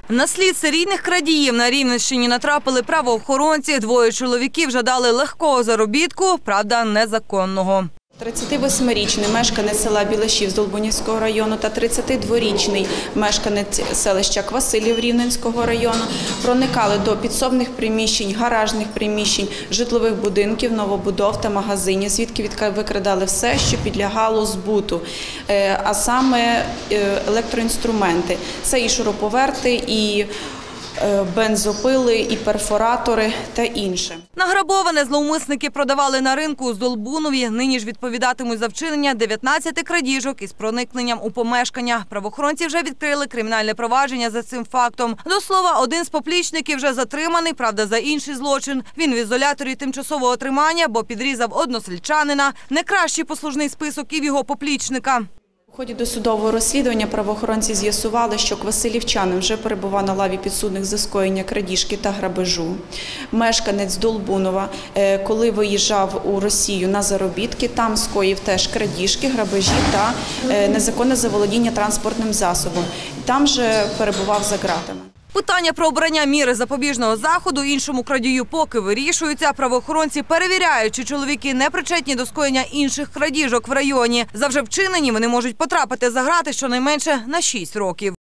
На слід серійних крадіїв на Рівненщині натрапили правоохоронці. Двоє чоловіків жадали легкого заробітку, правда, незаконного. 38-річний мешканець села Білашів з Долбунівського району та 32-річний мешканець селища Квасилів Рівненського району проникали до підсобних приміщень, гаражних приміщень, житлових будинків, новобудов та магазинів, звідки викрадали все, що підлягало збуту, а саме електроінструменти. Це і шуруповерти, і бензопили, і перфоратори та інше. Награбоване зловмисники продавали на ринку у Здолбунові. Нині ж відповідатимуть за вчинення 19 крадіжок із проникненням у помешкання. Правоохоронці вже відкрили кримінальне провадження за цим фактом. До слова, один з поплічників вже затриманий, правда, за інший злочин. Він в ізоляторі тимчасового тримання, бо підрізав односельчанина. Не кращий послужний список і в його поплічника. У ході досудового розслідування правоохоронці з'ясували, що квасилівчанин вже перебував на лаві підсудних за скоєння крадіжки та грабежу. Мешканець Долбунова, коли виїжджав у Росію на заробітки, там скоїв теж крадіжки, грабежі та незаконне заволодіння транспортним засобом. Там же перебував за ґратами. Питання про обрання міри запобіжного заходу іншому крадію поки вирішуються. Правоохоронці перевіряють, чи чоловіки не причетні до скоєння інших крадіжок в районі. За вже вчинені вони можуть потрапити за ґрати щонайменше на 6 років.